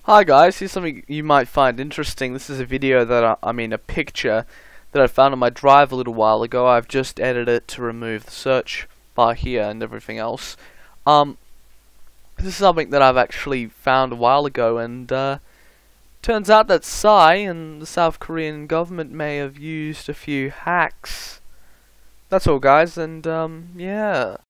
Hi guys, here's something you might find interesting. This is a video that a picture that I found on my drive a little while ago. I've just edited it to remove the search bar here and everything else. This is something that I've actually found a while ago, and turns out that Psy and the South Korean government may have used a few hacks. That's all guys, and yeah.